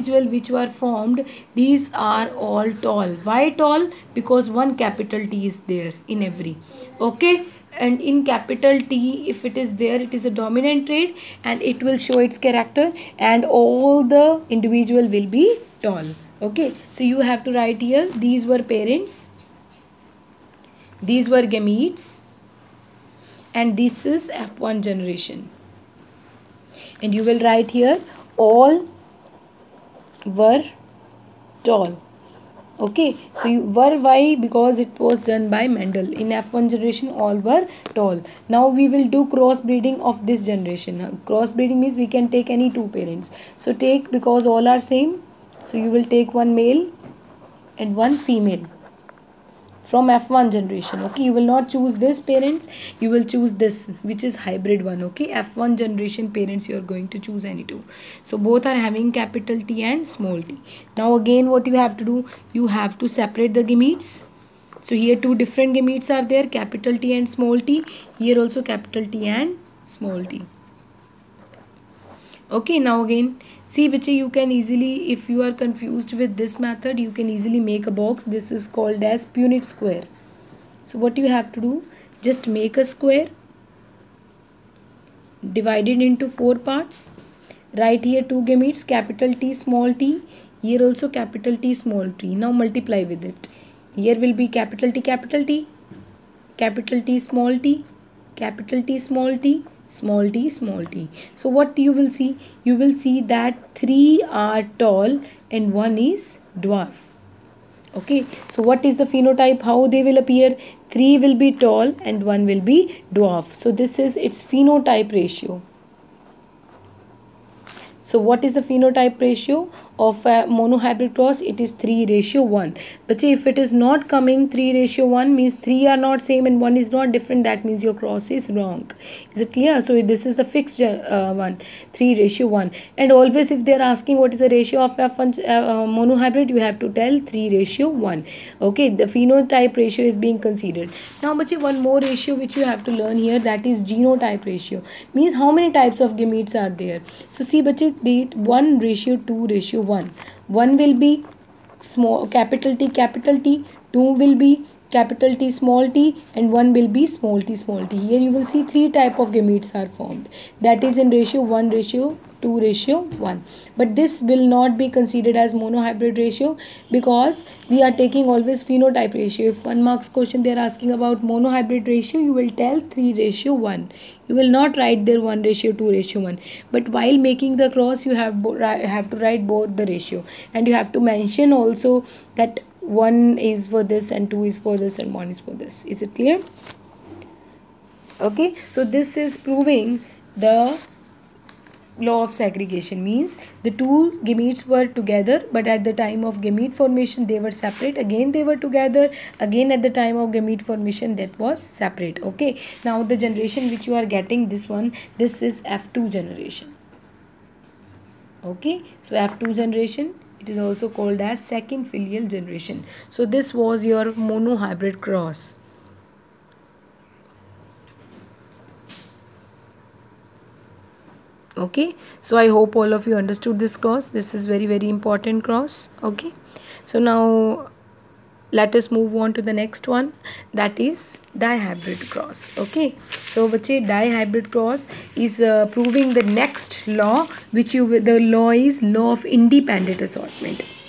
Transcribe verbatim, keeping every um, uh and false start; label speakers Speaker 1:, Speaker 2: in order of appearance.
Speaker 1: individual which were formed, these are all tall. Why tall? Because one capital T is there in every. Okay, and in capital T, if it is there, it is a dominant trait and it will show its character, and all the individual will be tall. Okay, so you have to write here, these were parents, these were gametes, and this is F one generation. And you will write here, all were tall. Okay, so you were, why? Because it was done by Mendel. In F one generation, all were tall. Now we will do crossbreeding of this generation. Crossbreeding means we can take any two parents. So take, because all are same, so you will take one male and one female from F one generation. Okay, you will not choose this parents, you will choose this, which is hybrid one. Okay, F one generation parents you are going to choose any two. So both are having capital T and small t. Now again, what you have to do, you have to separate the gametes. So here two different gametes are there, capital T and small t. Here also capital T and small t. Okay, now again, see bache, you can easily, if you are confused with this method, you can easily make a box. This is called as Punnett square. So what you have to do, just make a square, divide it into four parts. Write here two gametes, capital T, small t. Here also capital T, small t. Now multiply with it. Here will be capital T, capital T, capital T, small t, capital T, small t, small t, small t. So what you will see, you will see that three are tall and one is dwarf. Okay, so what is the phenotype, how they will appear? Three will be tall and one will be dwarf. So this is its phenotype ratio. So what is the phenotype ratio of a monohybrid cross? It is three ratio one. But if it is not coming three ratio one, means three are not same and one is not different, that means your cross is wrong. Is it clear? So this is the fixed uh, one, three ratio one. And always if they are asking what is the ratio of F one uh, monohybrid, you have to tell three ratio one. Okay, the phenotype ratio is being considered. Now bache, one more ratio which you have to learn here, that is genotype ratio. Means how many types of gametes are there. So see bache, the one ratio two ratio one. One will be small capital T capital T, two will be capital T small t, and one will be small t small t. Here you will see three type of gametes are formed, that is in ratio one ratio two ratio one. But this will not be considered as monohybrid ratio, because we are taking always phenotype ratio. If one marks question they are asking about monohybrid ratio, you will tell three ratio one. You will not write there one ratio two ratio one. But while making the cross, you have have to write both the ratio, and you have to mention also that one is for this and two is for this and one is for this. Is it clear? Okay, so this is proving the law of segregation. Means the two gametes were together, but at the time of gamete formation they were separate. Again they were together, again at the time of gamete formation that was separate. Okay, now the generation which you are getting, this one, this is F two generation. Okay, so F two generation, it is also called as second filial generation. So this was your monohybrid cross. Okay, so I hope all of you understood this cross. This is very very important cross. Okay, so now let us move on to the next one, that is dihybrid cross. Okay, so bache, dihybrid cross is uh, proving the next law, which you the law is law of independent assortment.